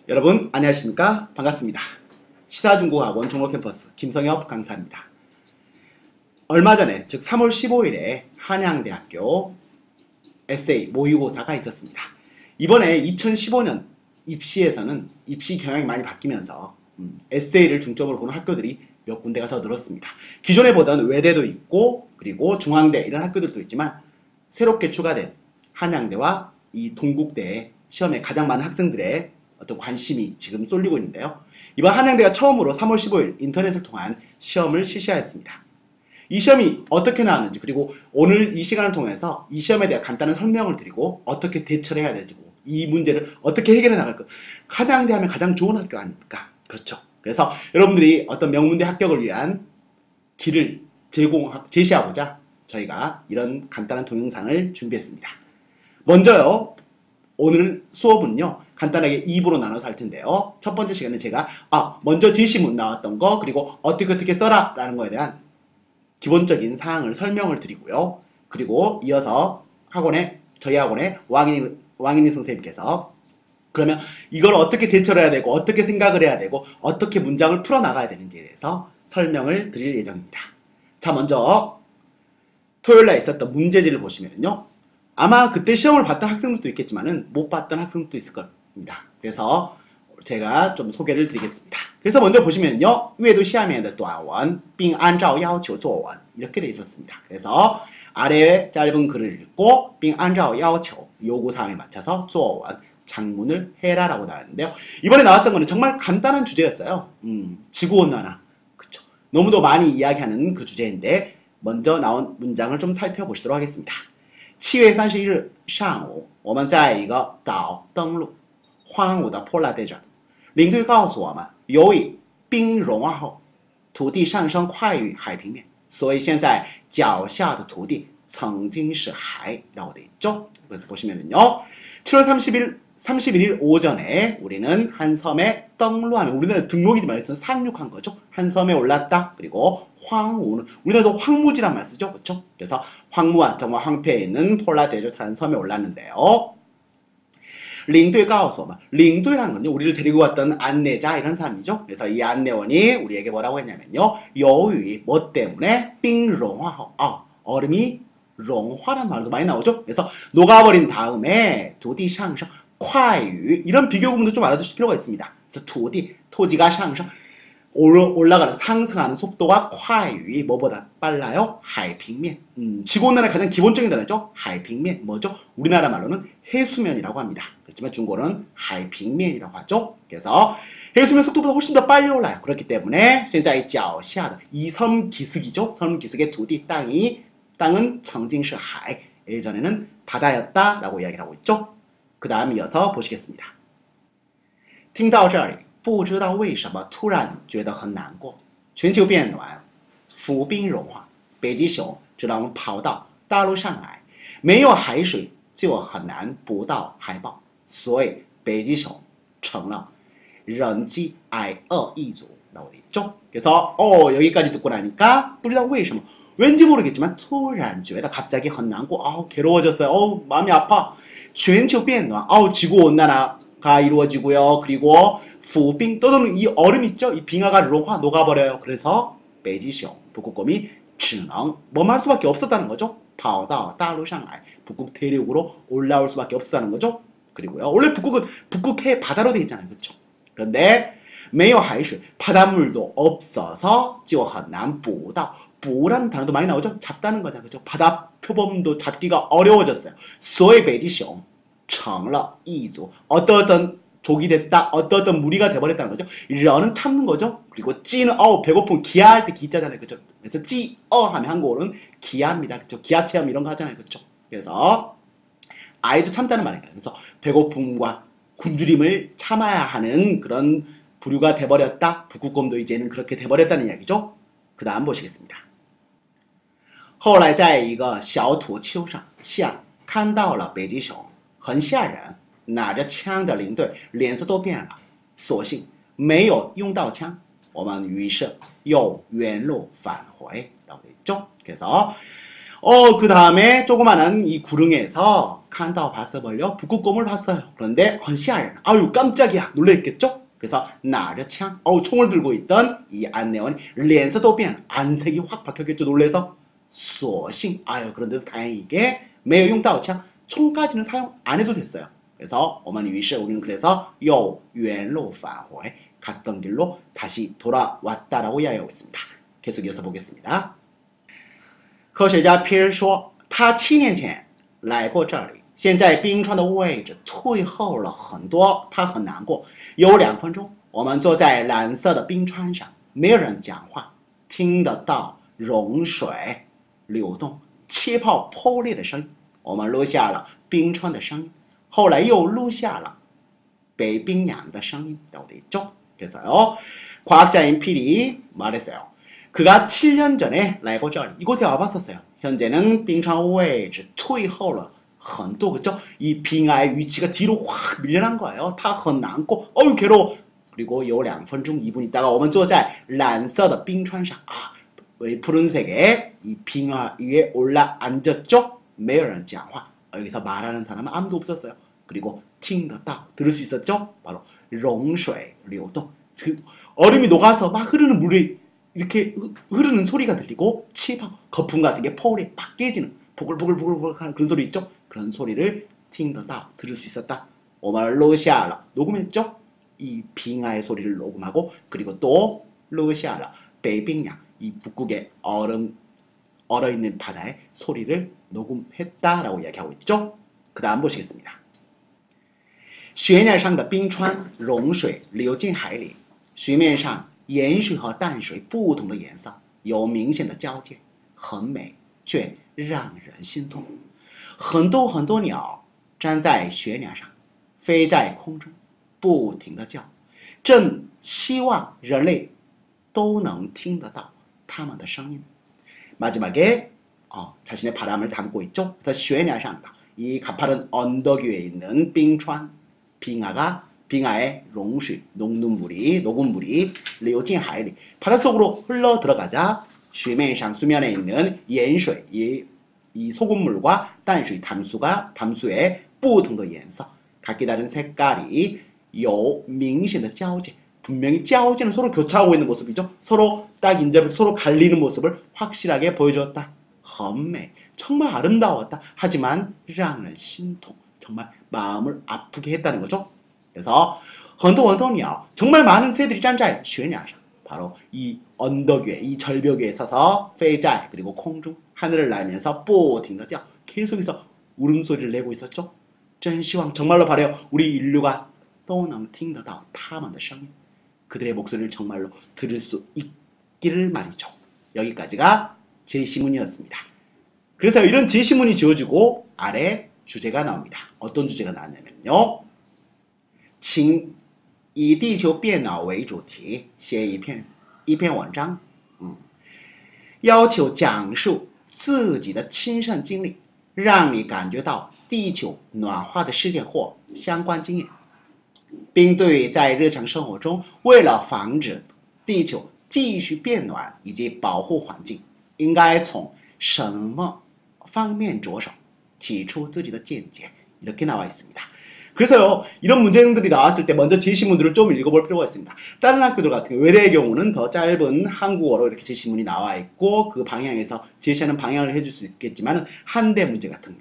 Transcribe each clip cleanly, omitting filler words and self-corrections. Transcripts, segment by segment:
여러분 안녕하십니까? 반갑습니다. 시사중국학원 종로캠퍼스 김성엽 강사입니다. 얼마 전에 즉 3월 15일에 한양대학교 에세이 모의고사가 있었습니다. 이번에 2015년 입시에서는 입시 경향이 많이 바뀌면서 에세이를 중점으로 보는 학교들이 몇 군데가 더 늘었습니다. 기존에 보던 외대도 있고 그리고 중앙대 이런 학교들도 있지만 새롭게 추가된 한양대와 이 동국대의 시험에 가장 많은 학생들의 어떤 관심이 지금 쏠리고 있는데요. 이번 한양대가 처음으로 3월 15일 인터넷을 통한 시험을 실시하였습니다. 이 시험이 어떻게 나왔는지 그리고 오늘 이 시간을 통해서 이 시험에 대한 간단한 설명을 드리고 어떻게 대처를 해야 되지 이 문제를 어떻게 해결해 나갈까. 한양대 하면 가장 좋은 학교 아닙니까? 그렇죠. 그래서 여러분들이 어떤 명문대 합격을 위한 길을 제시하고자 저희가 이런 간단한 동영상을 준비했습니다. 먼저요. 오늘 수업은요. 간단하게 2부로 나눠서 할 텐데요. 첫 번째 시간에 제가 먼저 제시문 나왔던 거 그리고 어떻게 써라 라는 거에 대한 기본적인 사항을 설명을 드리고요. 그리고 이어서 저희 학원의 왕인희 선생님께서 그러면 이걸 어떻게 대처를 해야 되고 어떻게 생각을 해야 되고 어떻게 문장을 풀어나가야 되는지에 대해서 설명을 드릴 예정입니다. 자, 먼저 토요일날 있었던 문제지를 보시면요. 아마 그때 시험을 봤던 학생들도 있겠지만은 못 봤던 학생들도 있을 겁니다. 그래서 제가 좀 소개를 드리겠습니다. 그래서 먼저 보시면요. 위에도 시험에的短文并按照要求作文 이렇게 돼 있었습니다. 그래서 아래에 짧은 글을 읽고并按照要求 요구사항에 맞춰서 作文 장문을 해라 라고 나왔는데요. 이번에 나왔던 거는 정말 간단한 주제였어요. 지구온난화. 그쵸. 너무도 많이 이야기하는 그 주제인데 먼저 나온 문장을 좀 살펴보시도록 하겠습니다. 7月31日上午，我们在一个岛登陆，荒芜的破烂地震。领队告诉我们，由于冰融化后，土地上升快于海平面，所以现在脚下的土地曾经是海라고 돼 있죠. 그래서 보시면은요. 7월 31일 오전에 우리는 한 섬에登陆하면 우리나라 등록이지 말고 상륙한 거죠. 한 섬에 올랐다. 그리고 황우는 우리나라도 황무지란 말 쓰죠. 그렇죠? 그래서 황무한 정말 황폐에 있는 폴라데저트라는 섬에 올랐는데요. 领队告诉我们 领队라는 건요. 우리를 데리고 왔던 안내자 이런 사람이죠. 그래서 이 안내원이 우리에게 뭐라고 했냐면요. 由于뭐 때문에 冰融化后 얼음이融化란 말도 많이 나오죠. 그래서 녹아버린 다음에 土地上升 快于이런 비교구문도 좀 알아두실 필요가 있습니다. 그래서 토지가 상승 올라가는 상승하는 속도가 快于뭐보다 빨라요? 海平面. 지구온난화의 가장 기본적인 단어죠. 海平面 뭐죠? 우리나라 말로는 해수면이라고 합니다. 그렇지만 중국어는 海平面이라고 하죠. 그래서 해수면 속도보다 훨씬 더 빨리 올라요. 그렇기 때문에 现在脚下的이 섬 기슭이죠. 섬 기슭의土地 땅은 曾经是海 예전에는 바다였다 라고 이야기를 하고 있죠. 그 다음 이어서 보시겠습니다. 听到这里不知道为什么突然觉得很难过全球变暖浮冰融化北极熊只能跑到大陆上来没有海水就很难捕到海豹所以北极熊成了人饥挨饿一族라고 돼 있죠. 그래서 여기까지 듣고 나니까 不知道为什么 왠지 모르겠지만 突然觉得 갑자기 很难过 괴로워졌어요. 마음이 아파. 全球变暖 지구온난화가 이루어지고요. 그리고 浮冰 또는 이 얼음 있죠? 이 빙하가 녹아버려요. 그래서 北极熊 북극곰이 只能 뭐만 할 수밖에 없었다는 거죠. 跑到大陆上来 북극 대륙으로 올라올 수밖에 없었다는 거죠. 그리고요. 원래 북극은 북극해 바다로 돼 있잖아요. 그렇죠? 그런데 没有海水 바닷물도 없어서 就很难捕到 捕라는 단어도 많이 나오죠? 잡다는 거잖아요. 그렇죠? 바다 표범도 잡기가 어려워졌어요. 所以北极熊成了一族 어떤 족이 됐다. 어떤 무리가 돼버렸다는 거죠. 러는 참는 거죠. 그리고 찌는 배고픔 기아할 때 기자잖아요. 그렇죠? 그래서 하면 한국어로는 기아입니다. 그렇죠? 기아 체험 이런 거 하잖아요. 그렇죠? 그래서 아이도 참다는 말이에요. 그래서 배고픔과 굶주림을 참아야 하는 그런 부류가 돼버렸다. 북극곰도 이제는 그렇게 돼버렸다는 이야기죠. 그 다음 보시겠습니다. 后来在一个小土丘上看到了北极熊很吓人拿着枪的领队脸色都变了所幸没有用到枪我们于是又原路返回라고 했죠. 그래서 그 다음에 조그마한 이 구릉에서 칸다오 봤어 뭘요? 북극곰을 봤어요. 그런데 헌시아연 아유 깜짝이야 놀랬겠죠? 그래서 나르창 총을 들고 있던 이 안내원이 렌서도변 안색이 확 바뀌었겠죠 놀래서 索性 아유 그런데도 다행이게 매우 용다오창 총까지는 사용 안 해도 됐어요. 그래서 어머니 위시 우리는 그래서 요 웬로返回 갔던 길로 다시 돌아왔다라고 이야기하고 있습니다. 계속 이어서 보겠습니다. 科学家皮尔说他7年前来过这里现在冰川的位置退后了很多他很难过有2分钟我们坐在蓝色的冰川上没有人讲话听得到融水流动气泡破裂的声音我们录下了冰川的声音后来又录下了北冰洋的声音라고 돼 있죠. 그래서요 과학자인 필이 말했어요. 그가 7년 전에 라이고절 이곳에 와봤었어요. 현재는 빙창位置退后了很多 그죠? 이 빙하의 위치가 뒤로 확 밀려난 거예요. 다很难过 어유 괴로워. 그리고 요 2分钟 2분 있다가 我们坐在蓝色的冰川上 푸른색의 이 빙하 위에 올라 앉았죠? 没有人讲话 여기서 말하는 사람은 아무도 없었어요. 그리고 听得到 들을 수 있었죠? 바로 融水流动 얼음이 녹아서 막 흐르는 물이 이렇게 흐르는 소리가 들리고 치파 거품 같은 게 펄이 막 깨지는 보글보글보글 하는 그런 소리 있죠? 그런 소리를 听得到 들을 수 있었다. 我们录下了 녹음했죠? 이 빙하의 소리를 녹음하고 그리고 또 录下了 北冰洋 이 북극의 얼어있는 바다의 소리를 녹음했다라고 이야기하고 있죠. 그 다음 보시겠습니다. 雪面上的冰川融水流进海里水面上盐水和淡水不同的颜色有明显的交界很美却让人心痛很多很多鸟站在悬崖上飞在空中不停地叫正希望人类都能听得到他们的声音 마지막에 자신의 바람을 담고 있죠. 그래서 悬崖上 이 가파른 언덕 위에 있는 빙川빙하의 롱슈 녹은 물이 류진 하이리 바닷속으로 흘러 들어가자 水面上 수면에 있는 盐水 이 소금물과 淡水 담수의 不同的颜色 각기 다른 색깔이 有明显的交界 분명히 交界는 서로 교차하고 있는 모습이죠. 서로 딱 인접을 서로 갈리는 모습을 확실하게 보여주었다. 很美 정말 아름다웠다. 하지만 让人心痛 정말 마음을 아프게 했다는 거죠. 그래서 很多很多鸟 정말 많은 새들이 站在悬崖上 바로 이 언덕 위에 이 절벽 위에 서서 飞在 그리고空中 하늘을 날면서 不停地叫 계속해서 울음소리를 내고 있었죠. 真希望 정말로 바라요. 우리 인류가 都能听得到他们的声音 그들의 목소리를 정말로 들을 수 있기를 말이죠. 여기까지가 제시문이었습니다. 그래서 이런 제시문이 지어지고 아래 주제가 나옵니다. 어떤 주제가 나왔냐면요. 请以地球变老为主题写一篇文章要求讲述自己的亲身经历让你感觉到地球暖化的事件或相关经验并对在日常生活中为了防止地球继续变暖以及保护环境应该从什么方面着手提出自己的见解 이렇게 나와 있습니다. 그래서요 이런 문제들이 나왔을 때 먼저 제시문들을 좀 읽어볼 필요가 있습니다. 다른 학교들 같은 경우 외대의 경우는 더 짧은 한국어로 이렇게 제시문이 나와 있고 그 방향에서 제시하는 방향을 해줄 수 있겠지만 한대 문제 같은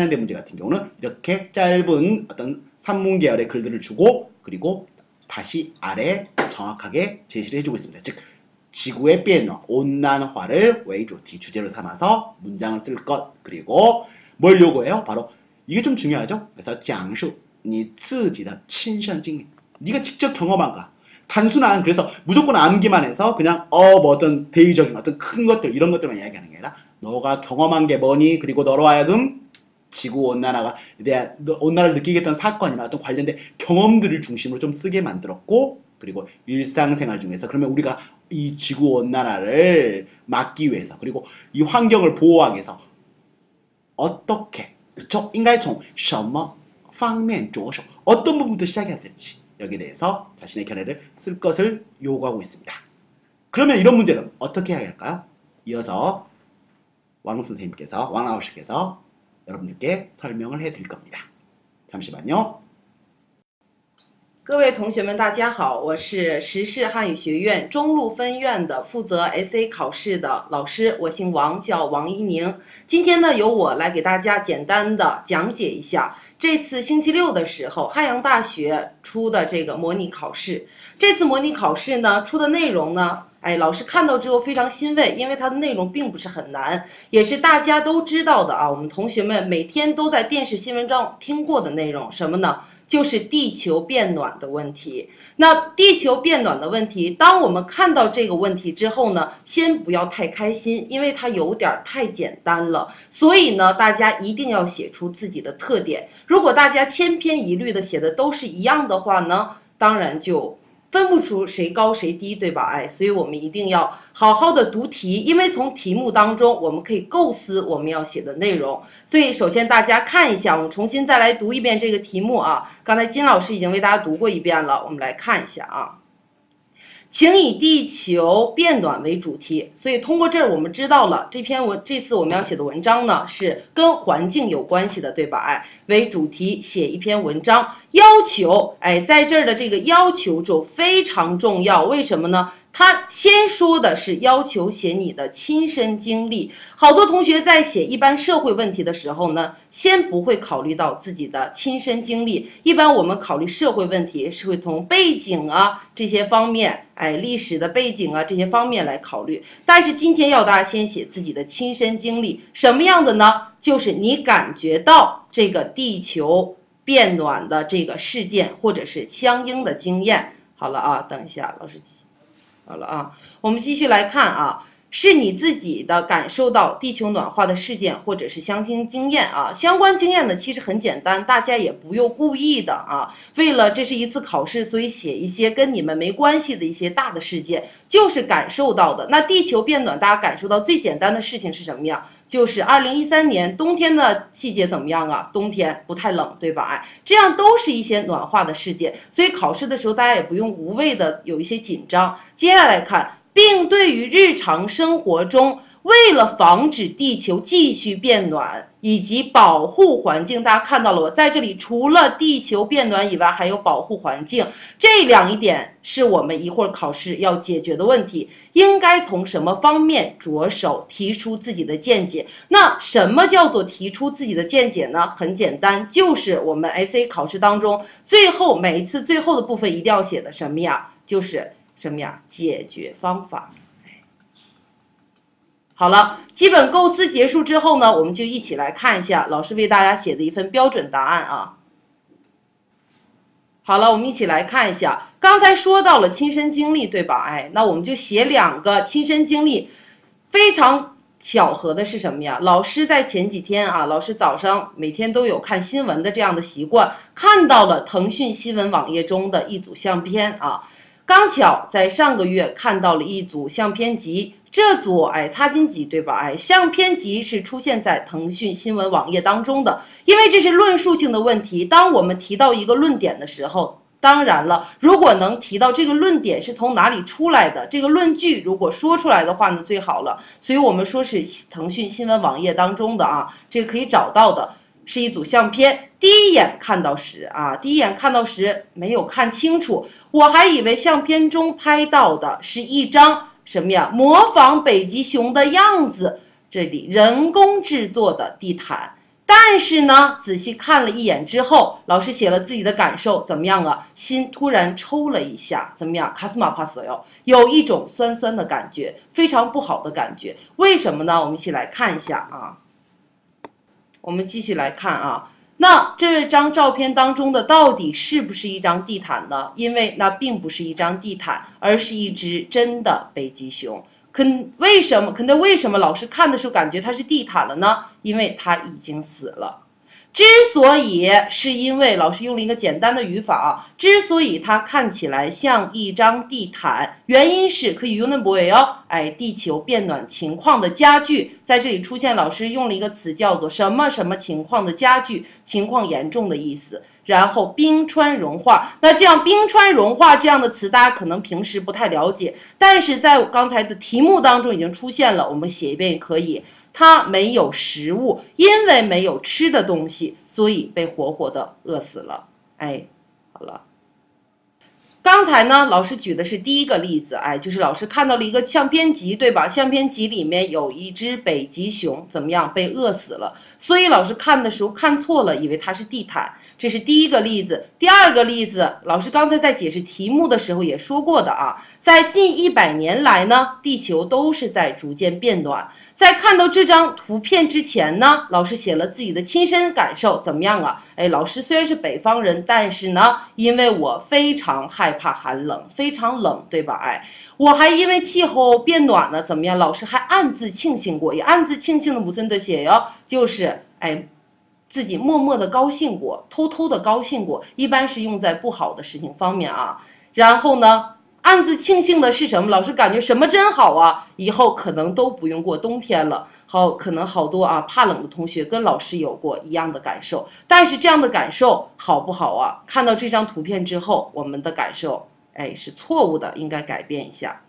경우는 이렇게 짧은 어떤 산문 계열의 글들을 주고 그리고 다시 아래 정확하게 제시를 해주고 있습니다. 즉 지구의 변화, 온난화를 웨이주티 주제로 삼아서 문장을 쓸 것 그리고 뭘 요구해요? 바로 이게 좀 중요하죠. 그래서 讲述你自己的亲身经历 네가 직접 경험한 거 단순한 그래서 무조건 암기만 해서 그냥 뭐 어떤 대의적인 어떤 큰 것들 이런 것들만 이야기하는 게 아니라 너가 경험한 게 뭐니 그리고 너로 하여금 지구 온난화가 온난화를 느끼겠다는 사건이나 어떤 관련된 경험들을 중심으로 좀 쓰게 만들었고 그리고 일상생활 중에서 그러면 우리가 이 지구 온난화를 막기 위해서 그리고 이 환경을 보호하기 위해서 어떻게 그쵸? 应该从什么方面着手 어떤 부분부터 시작해야 될지 여기에 대해서 자신의 견해를 쓸 것을 요구하고 있습니다. 그러면 이런 문제는 어떻게 해야 할까요? 이어서 왕 선생님께서 왕老师께서 여러분들께 설명을 해드릴 겁니다. 잠시만요. 各位同学们，大家好，我是时事汉语学院中路分院的负责 SA 考试的老师，我姓王，叫王一宁。今天呢，由我来给大家简单的讲解一下这次星期六的时候，汉阳大学出的这个模拟考试。这次模拟考试呢，出的内容呢，老师看到之后非常欣慰，因为它的内容并不是很难，也是大家都知道的啊。我们同学们每天都在电视新闻中听过的内容，什么呢？就是地球变暖的问题。那地球变暖的问题，当我们看到这个问题之后呢，先不要太开心，因为它有点太简单了。所以呢，大家一定要写出自己的特点。如果大家千篇一律的写的都是一样的话呢，当然就分不出谁高谁低，对吧？所以我们一定要好好的读题，因为从题目当中我们可以构思我们要写的内容。所以首先大家看一下，我们重新再来读一遍这个题目啊。刚才金老师已经为大家读过一遍了，我们来看一下啊。请以地球变暖为主题，所以通过这儿我们知道了这次我们要写的文章呢是跟环境有关系的，对吧？为主题写一篇文章，要求在这儿的这个要求就非常重要，为什么呢？他先说的是要求写你的亲身经历，好多同学在写一般社会问题的时候呢，先不会考虑到自己的亲身经历。一般我们考虑社会问题是会从背景啊这些方面，历史的背景啊这些方面来考虑。但是今天要大家先写自己的亲身经历，什么样的呢？就是你感觉到这个地球变暖的这个事件，或者是相应的经验。好了啊，等一下，老师。好了啊，我们继续来看啊，是你自己的感受到地球暖化的事件，或者是相亲经验啊。相关经验呢，其实很简单，大家也不用故意的啊。为了这是一次考试，所以写一些跟你们没关系的一些大的事件，就是感受到的。那地球变暖，大家感受到最简单的事情是什么呀？就是2013年冬天的季节怎么样啊？冬天不太冷，对吧？这样都是一些暖化的事件，所以考试的时候大家也不用无谓的有一些紧张。接下来看，并对于日常生活中为了防止地球继续变暖以及保护环境，大家看到了我在这里除了地球变暖以外，还有保护环境，这两点是我们一会儿考试要解决的问题。应该从什么方面着手提出自己的见解？那什么叫做提出自己的见解呢？很简单，就是我们 SA 考试当中每一次最后的部分一定要写的什么呀？就是什么呀？解决方法。好了，基本构思结束之后呢，我们就一起来看一下老师为大家写的一份标准答案啊。好了，我们一起来看一下，刚才说到了亲身经历，对吧？那我们就写2个亲身经历。非常巧合的是什么呀？老师在前几天啊，老师早上每天都有看新闻的这样的习惯，看到了腾讯新闻网页中的一组相片啊。刚巧在上个月看到了一组相片集，这组擦金集，对吧？相片集是出现在腾讯新闻网页当中的，因为这是论述性的问题。当我们提到一个论点的时候，当然了，如果能提到这个论点是从哪里出来的，这个论据如果说出来的话呢，最好了。所以我们说是腾讯新闻网页当中的啊，这个可以找到的。是一组相片，第一眼看到时没有看清楚，我还以为相片中拍到的是一张什么呀？模仿北极熊的样子，这里人工制作的地毯。但是呢，仔细看了一眼之后，老师写了自己的感受，怎么样啊？心突然抽了一下，怎么样？卡斯马帕索哟，有一种酸酸的感觉，非常不好的感觉。为什么呢？我们一起来看一下啊。我们继续来看啊，那这张照片当中的到底是不是一张地毯呢？因为那并不是一张地毯，而是一只真的北极熊。为什么老师看的时候感觉它是地毯了呢？因为它已经死了。之所以是因为老师用了一个简单的语法啊，之所以它看起来像一张地毯，原因是可以用的不会哦，地球变暖情况的加剧，在这里出现，老师用了一个词叫做什么什么情况的加剧，情况严重的意思。然后冰川融化，那这样冰川融化这样的词，大家可能平时不太了解，但是在刚才的题目当中已经出现了，我们写一遍也可以。 他没有食物，因为没有吃的东西，所以被活活的饿死了。哎，好了。刚才呢，老师举的是第一个例子，就是老师看到了一个相片集，对吧？相片集里面有一只北极熊，怎么样被饿死了？所以老师看的时候看错了，以为它是地毯。这是第一个例子。第二个例子，老师刚才在解释题目的时候也说过的啊，在近100年来呢，地球都是在逐渐变暖。在看到这张图片之前呢，老师写了自己的亲身感受，怎么样啊？老师虽然是北方人，但是呢，因为我非常害怕寒冷，非常冷，对吧？我还因为气候变暖呢，怎么样？老师还暗自庆幸过，也暗自庆幸的무슨 뜻이에요？就是自己默默的高兴过，偷偷的高兴过，一般是用在不好的事情方面啊。然后呢，暗自庆幸的是什么？老师感觉什么真好啊，以后可能都不用过冬天了。可能好多怕冷的同学跟老师有过一样的感受，但是这样的感受好不好啊？看到这张图片之后，我们的感受是错误的，应该改变一下。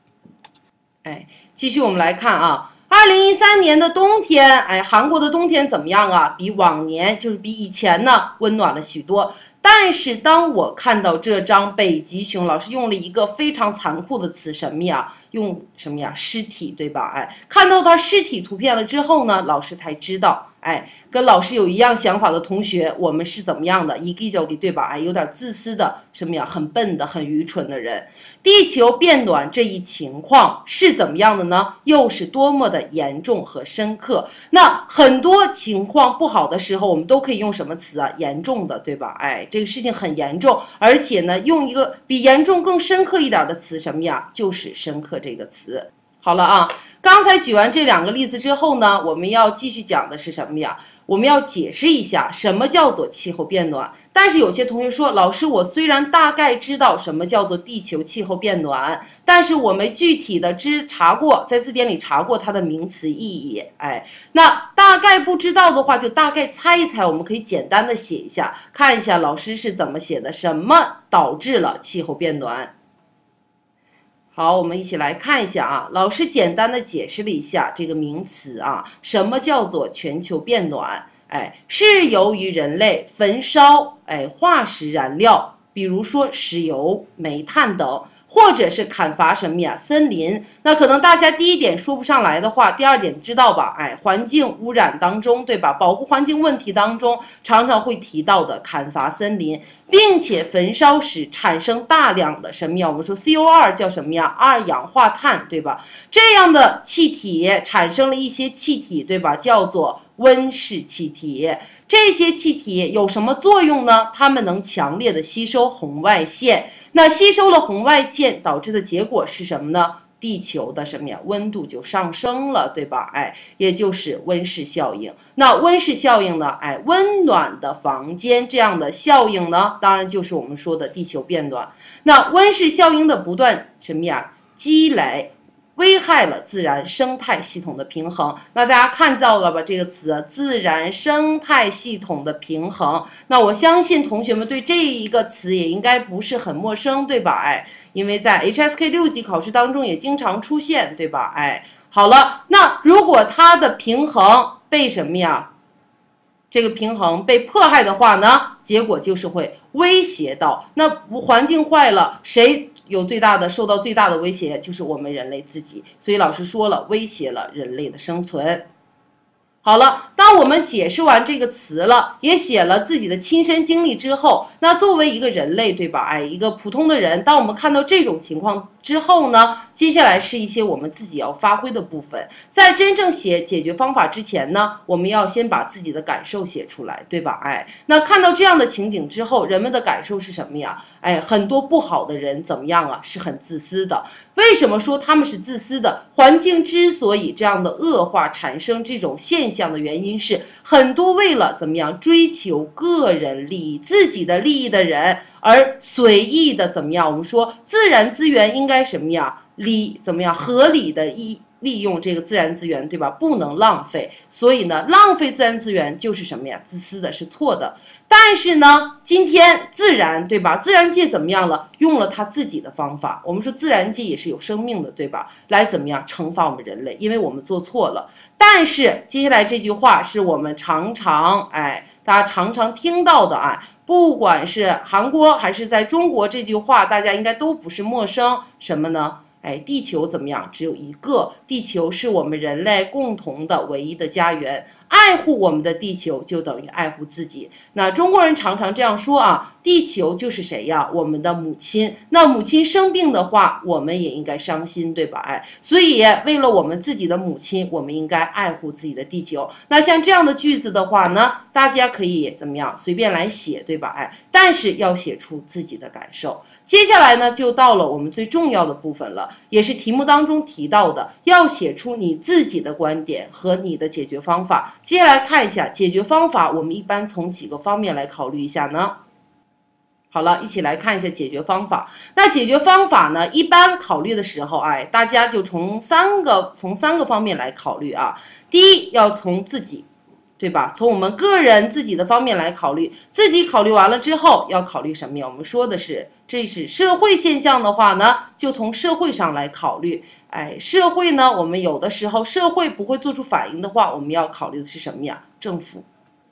继续我们来看啊。2013年的冬天，韩国的冬天怎么样啊？比往年，就是比以前呢，温暖了许多。但是当我看到这张北极熊，老师用了一个非常残酷的词，什么呀？用什么呀？尸体，对吧？看到它尸体图片了之后呢，老师才知道，跟老师有一样想法的同学，我们是怎么样的？이기적이对吧？有点自私的，什么呀？很笨的，很愚蠢的人。地球变暖这一情况是怎么样的呢？又是多么的严重和深刻。那很多情况不好的时候，我们都可以用什么词啊？严重的，对吧？这个事情很严重，而且呢，用一个比严重更深刻一点的词，什么呀？就是深刻这个词。好了啊，刚才举完这2个例子之后呢，我们要继续讲的是什么呀？我们要解释一下什么叫做气候变暖。但是有些同学说，老师，我虽然大概知道什么叫做地球气候变暖，但是我没具体的查过，在字典里查过它的名词意义。那大概不知道的话，就大概猜一猜，我们可以简单的写一下，看一下老师是怎么写的，什么导致了气候变暖。好，我们一起来看一下啊。老师简单的解释了一下这个名词啊，什么叫做全球变暖？是由于人类焚烧化石燃料，比如说石油、煤炭等，或者是砍伐什么呀？森林。那可能大家第一点说不上来的话，第二点知道吧？环境污染当中，对吧？保护环境问题当中，常常会提到的砍伐森林，并且焚烧时产生大量的什么呀？我们说 CO2 叫什么呀？二氧化碳，对吧？这样的气体产生了一些气体，对吧？叫做温室气体。这些气体有什么作用呢？它们能强烈的吸收红外线。那吸收了红外线导致的结果是什么呢？地球的什么呀？温度就上升了，对吧？也就是温室效应。那温室效应呢？温暖的房间这样的效应呢，当然就是我们说的地球变暖。那温室效应的不断什么呀？积累。危害了自然生态系统的平衡。那大家看到了吧？这个词，自然生态系统的平衡。那我相信同学们对这一个词也应该不是很陌生，对吧？因为在 HSK 6级考试当中也经常出现，对吧？好了，那如果它的平衡被什么呀？这个平衡被迫害的话呢，结果就是会威胁到。那环境坏了，谁受到最大的威胁就是我们人类自己，所以老师说了，威胁了人类的生存。好了，当我们解释完这个词了，也写了自己的亲身经历之后，那作为一个人类，对吧？一个普通的人，当我们看到这种情况之后呢，接下来是一些我们自己要发挥的部分。在真正写解决方法之前呢，我们要先把自己的感受写出来，对吧？那看到这样的情景之后，人们的感受是什么呀？很多不好的人怎么样啊？是很自私的。为什么说他们是自私的？环境之所以这样的恶化产生这种现象的原因是，很多为了怎么样追求个人利益、自己的利益的人，而随意的怎么样？我们说自然资源应该什么呀？怎么样合理的利用这个自然资源，对吧？不能浪费。所以呢，浪费自然资源就是什么呀？自私的，是错的。但是呢，今天自然，对吧？自然界怎么样了？用了它自己的方法。我们说自然界也是有生命的，对吧？来怎么样惩罚我们人类？因为我们做错了。但是接下来这句话是我们常常，大家常常听到的啊。不管是韩国还是在中国，这句话大家应该都不是陌生。什么呢？地球怎么样？只有一个，地球是我们人类共同的唯一的家园。爱护我们的地球，就等于爱护自己。那中国人常常这样说啊，地球就是谁呀？我们的母亲。那母亲生病的话，我们也应该伤心，对吧？所以为了我们自己的母亲，我们应该爱护自己的地球。那像这样的句子的话呢，大家可以怎么样？随便来写，对吧？但是要写出自己的感受。接下来呢，就到了我们最重要的部分了，也是题目当中提到的，要写出你自己的观点和你的解决方法。接下来看一下解决方法，我们一般从几个方面来考虑一下呢？好了，一起来看一下解决方法。那解决方法呢，一般考虑的时候，大家就从三个方面来考虑啊。第一，要从自己，对吧？从我们个人自己的方面来考虑。自己考虑完了之后，要考虑什么呀？我们说的是，这是社会现象的话呢，就从社会上来考虑。社会呢，我们有的时候社会不会做出反应的话，我们要考虑的是什么呀？政府。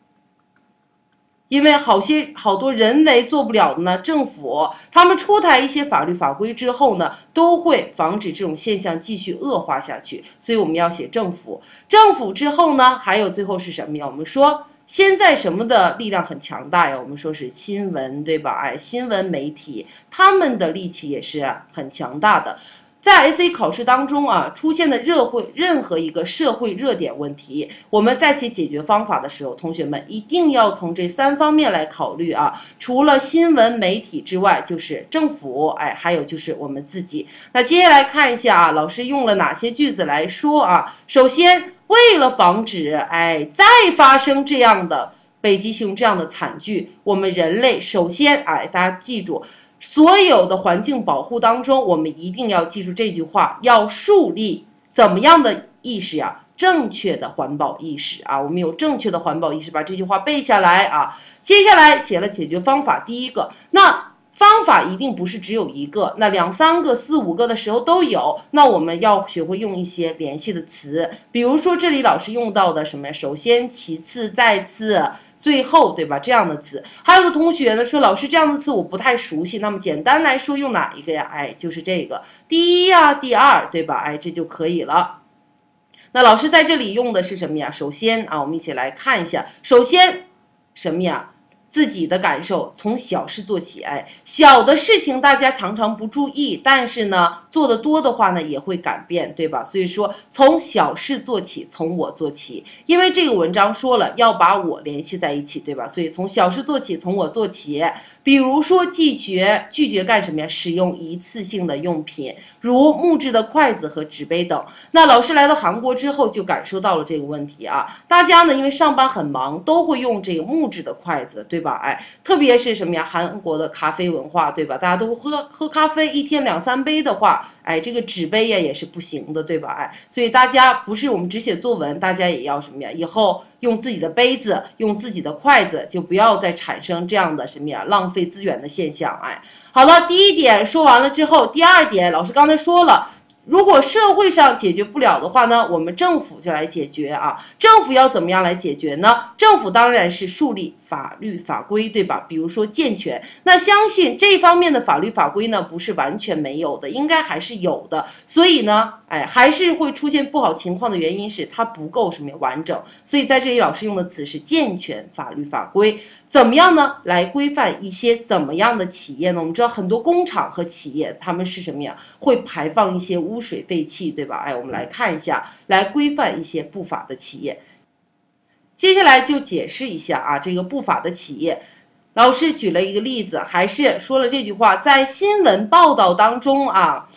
因为好多人为做不了的呢，政府他们出台一些法律法规之后呢，都会防止这种现象继续恶化下去。所以我们要写政府。政府之后呢，还有最后是什么呀？我们说现在什么的力量很强大呀？我们说是新闻，对吧？新闻媒体他们的力气也是很强大的。在 SA 考试当中啊，出现的任何一个社会热点问题，我们在写解决方法的时候，同学们一定要从这3方面来考虑啊。除了新闻媒体之外，就是政府，还有就是我们自己。那接下来看一下啊，老师用了哪些句子来说啊？首先，为了防止再发生这样的北极熊这样的惨剧，我们人类首先大家记住。所有的环境保护当中，我们一定要记住这句话，要树立怎么样的意识呀？正确的环保意识啊！我们有正确的环保意识，把这句话背下来啊。接下来写了解决方法，第一个，那方法一定不是只有一个，那2、3个、4、5个的时候都有。那我们要学会用一些联系的词，比如说这里老师用到的什么呀？首先、其次、再次。最后，对吧？这样的词，还有的同学呢说，老师这样的词我不太熟悉。那么简单来说，用哪一个呀？就是这个第一呀、第二，对吧？这就可以了。那老师在这里用的是什么呀？首先啊，我们一起来看一下。首先，什么呀？自己的感受，从小事做起。小的事情大家常常不注意，但是呢，做得多的话呢，也会改变，对吧？所以说，从小事做起，从我做起。因为这个文章说了要把我联系在一起，对吧？所以从小事做起，从我做起。比如说拒绝干什么呀？使用一次性的用品，如木质的筷子和纸杯等。那老师来到韩国之后，就感受到了这个问题啊。大家呢，因为上班很忙，都会用这个木质的筷子，对吧？特别是什么呀？韩国的咖啡文化，对吧？大家都喝咖啡，一天2、3杯的话，这个纸杯呀也是不行的，对吧？所以大家不是我们只写作文，大家也要什么呀？以后用自己的杯子，用自己的筷子，就不要再产生这样的什么呀浪费资源的现象。好了，第一点说完了之后，第二点，老师刚才说了。如果社会上解决不了的话呢，我们政府就来解决啊。政府要怎么样来解决呢？政府当然是树立法律法规，对吧？比如说健全。那相信这方面的法律法规呢，不是完全没有的，应该还是有的。所以呢，还是会出现不好情况的原因是它不够什么完整。所以在这里老师用的词是健全法律法规。怎么样呢？来规范一些怎么样的企业呢？我们知道很多工厂和企业，他们是什么呀？会排放一些污水废气，对吧？我们来看一下，来规范一些不法的企业。接下来就解释一下啊，这个不法的企业。老师举了一个例子，还是说了这句话，在新闻报道当中啊。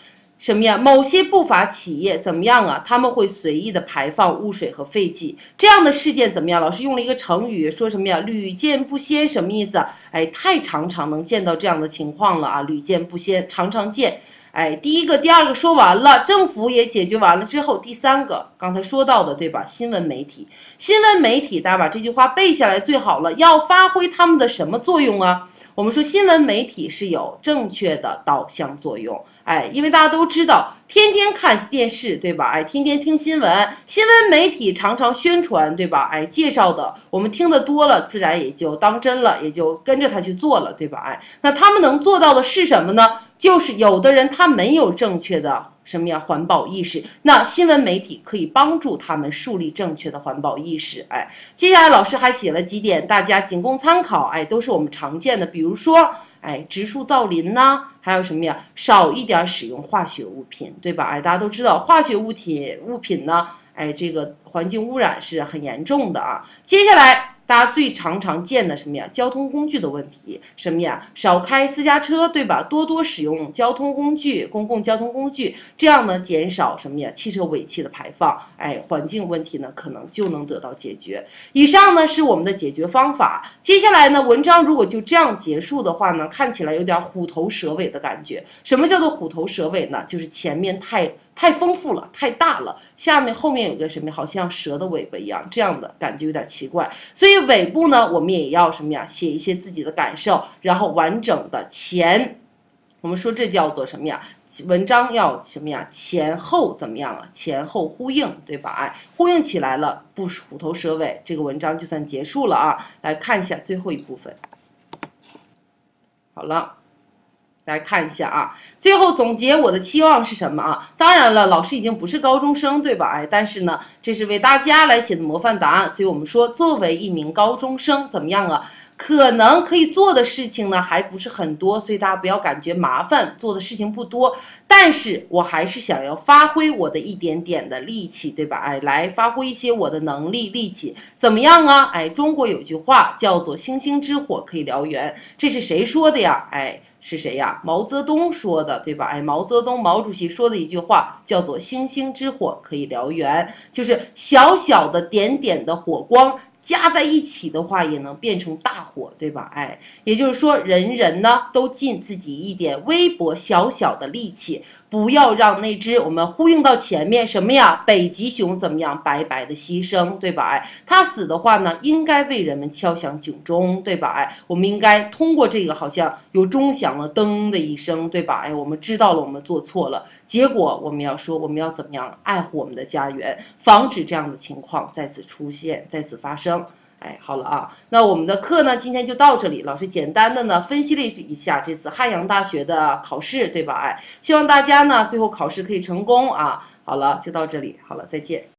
什么呀？某些不法企业怎么样啊？他们会随意的排放污水和废气，这样的事件怎么样？老师用了一个成语，说什么呀？屡见不鲜，什么意思？哎，太常能见到这样的情况了啊！屡见不鲜，常见。哎，第一个、第二个说完了，政府也解决完了之后，第三个刚才说到的，对吧？新闻媒体，大家把这句话背下来最好了。要发挥他们的什么作用啊？我们说新闻媒体是有正确的导向作用。哎，因为大家都知道，天天看电视，对吧？哎，天天听新闻，新闻媒体常宣传，对吧？哎，介绍的，我们听得多了，自然也就当真了，也就跟着他去做了，对吧？哎，那他们能做到的是什么呢？就是有的人他没有正确的什么呀环保意识，那新闻媒体可以帮助他们树立正确的环保意识。哎，接下来老师还写了几点，大家仅供参考。哎，都是我们常见的，比如说，哎，植树造林呐，还有什么呀？少一点使用化学物品，对吧？哎，大家都知道化学物品呢，哎，这个环境污染是很严重的啊。接下来。大家最常见的什么呀？交通工具的问题，什么呀？少开私家车，对吧？多使用交通工具，公共交通工具，这样呢，减少什么呀？汽车尾气的排放，哎，环境问题呢，可能就能得到解决。以上呢是我们的解决方法。接下来呢，文章如果就这样结束的话呢，看起来有点虎头蛇尾的感觉。什么叫做虎头蛇尾呢？就是前面太丰富了，太大了，后面有个什么，好像蛇的尾巴一样，这样的感觉有点奇怪。所以尾部呢，我们也要什么呀？写一些自己的感受，然后完整的我们说这叫做什么呀？文章要什么呀？前后怎么样啊？前后呼应，对吧？哎，呼应起来了，不虎头蛇尾，这个文章就算结束了啊。来看一下最后一部分。好了。来看一下啊，最后总结我的期望是什么啊？当然了，老师已经不是高中生，对吧？哎，但是呢，这是为大家来写的模范答案，所以我们说，作为一名高中生，怎么样啊？可能可以做的事情呢，还不是很多，所以大家不要感觉麻烦，做的事情不多。但是我还是想要发挥我的一点点的力气，对吧？哎，来发挥一些我的能力、力气，怎么样啊？哎，中国有句话叫做"星星之火可以燎原"，这是谁说的呀？哎。是谁呀？毛泽东说的，对吧？哎，毛主席说的一句话叫做"星星之火可以燎原"，就是小小的点点的火光加在一起的话，也能变成大火，对吧？哎，也就是说，人呢都尽自己一点微薄小小的力气，不要让那只我们呼应到前面什么呀？北极熊怎么样白白的牺牲，对吧？哎，它死的话呢，应该为人们敲响警钟，对吧？哎，我们应该通过这个，好像有钟响了，噔的一声，对吧？哎，我们知道了，我们做错了，结果我们要说，我们要怎么样爱护我们的家园，防止这样的情况再次出现，再次发生。哎，好了啊，那我们的课呢，今天就到这里。老师简单的呢分析了一下这次汉阳大学的考试，对吧？哎，希望大家呢最后考试可以成功啊。好了，就到这里，好了，再见。